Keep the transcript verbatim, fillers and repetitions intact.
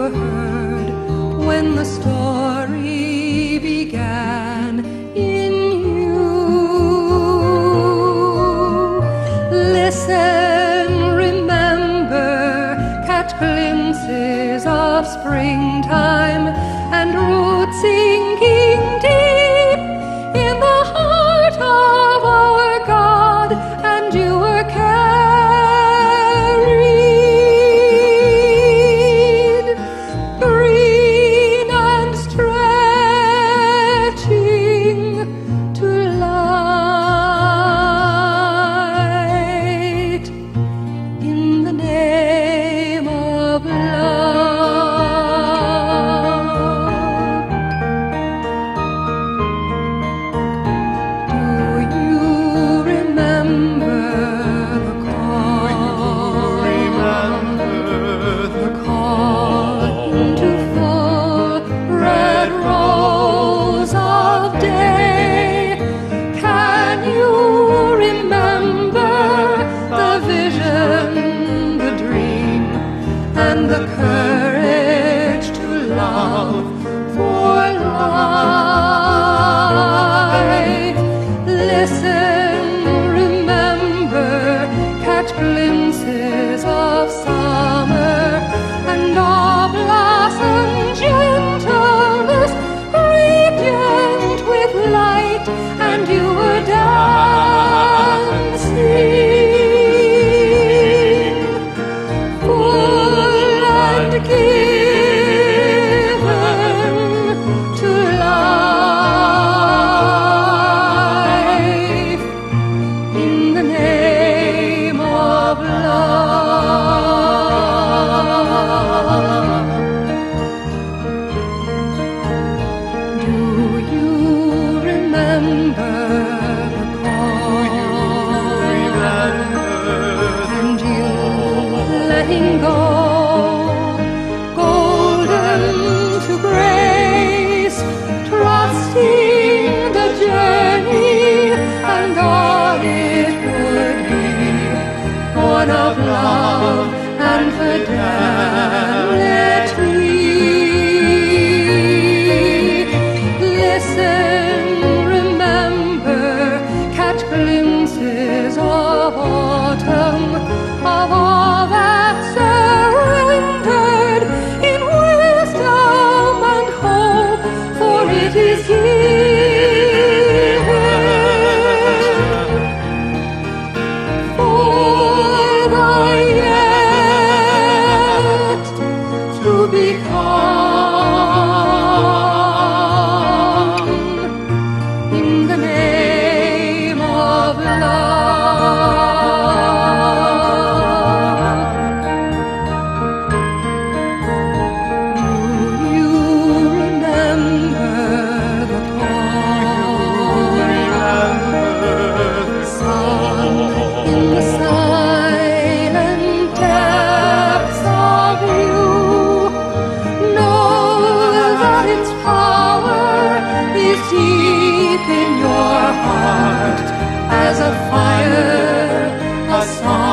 were heard when the story began in you. Listen, remember, catch glimpses of springtime and roots sinking deep in the heart of our God, and you were carried green and stretching to light in the name of love. Do you remember the call? The call to full red rose of day? Can you remember the vision, the dream, and the courage to love for life? Listen, remember, catch glimpses of summer and of blossom gentleness, radiant with light, and you were dancing, full and given to life in the name of love. Do you remember the call? And you letting go, golden to grace, trusting the journey and all it would be, one of love and fidelity. Listen, remember, catch glimpses of autumn, of all that surrendered in wisdom and hope, for it is given for the yet to become in the name of love. Do you remember the call? Sung in the silent depths of you. Know that its power is deep in your heart, as a fire, a song.